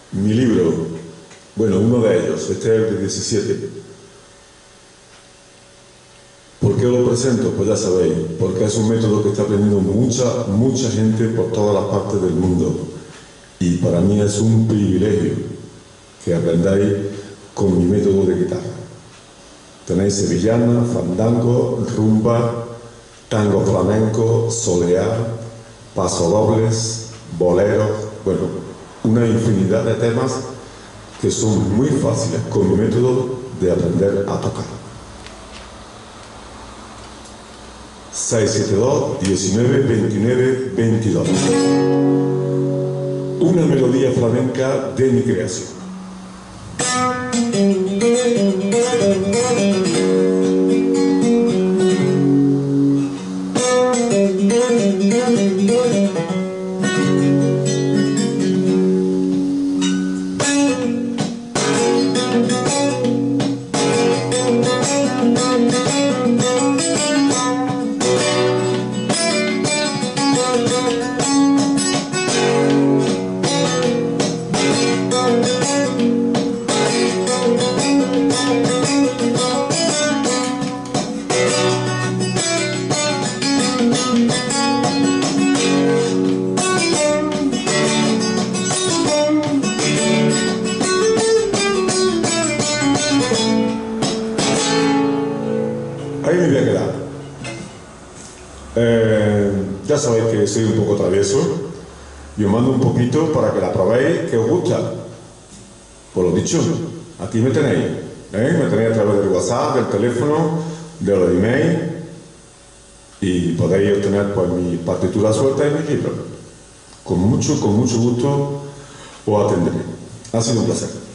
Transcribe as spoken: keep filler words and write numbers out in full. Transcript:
Mi libro, bueno, uno de ellos, este es el de diecisiete. ¿Por qué lo presento? Pues ya sabéis, porque es un método que está aprendiendo mucha, mucha gente por todas las partes del mundo. Y para mí es un privilegio que aprendáis con mi método de guitarra. Tenéis sevillana, fandango, rumba, tango flamenco, soleá, pasodobles, boleros, bueno, una infinidad de temas que son muy fáciles con mi método de aprender a tocar. seis siete dos, diecinueve, veintinueve, veintidós. Una melodía flamenca de mi creación. Ahí me voy a quedar. Eh, ya sabéis que soy un poco travieso y os mando un poquito para que la probéis, que os gusta. Por lo dicho, aquí me tenéis. ¿eh? Me tenéis a través del WhatsApp, del teléfono, de los emails y podéis obtener pues, mi partitura suelta y mi libro. Con mucho, con mucho gusto os atenderé. Ha sido un placer.